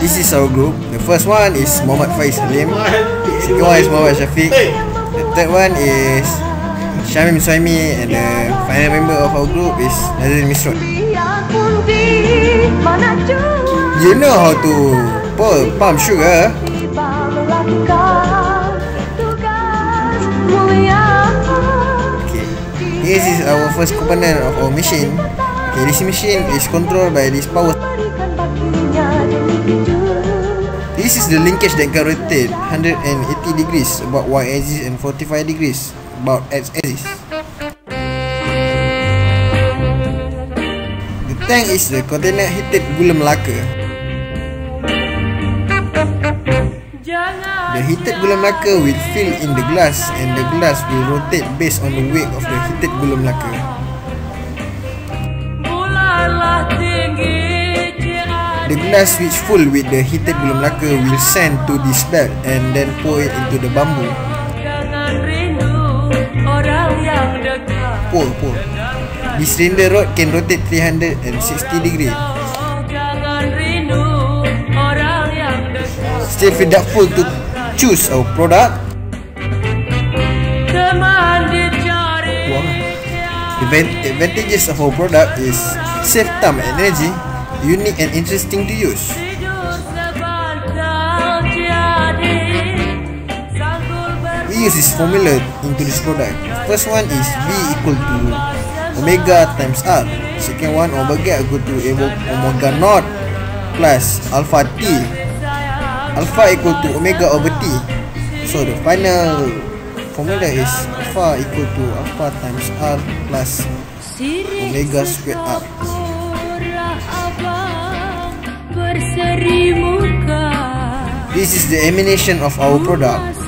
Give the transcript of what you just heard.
This is our group. The first one is Muhammad Faiz Halim. Second one is Muhammad Shafiq. The third one is Syamim Suhaimi, and the final member of our group is Nazrin Misrod. You know how to pump sugar? Okay, this is our first component of our machine. Okay, this machine is controlled by this power. This is the linkage that can rotate 180 degrees about y-axis and 45 degrees about x-axis. The tank is the container heated gula melaka. The heated gula melaka will fill in the glass, and the glass will rotate based on the weight of the heated gula melaka. The glass which full with the heated gula melaka will send to this bag and then pour it into the bamboo. Pour. This cylinder rod can rotate 360 degrees. Still feel doubtful to choose our product? The advantages of our product is save time and energy, unique and interesting to use. We use this formula into this product. First one is V equal to omega times R. Second one, omega equal to omega naught plus alpha T. Alpha equal to omega over T. So the final formula is alpha equal to alpha times R plus omega squared R. This is the animation of our product.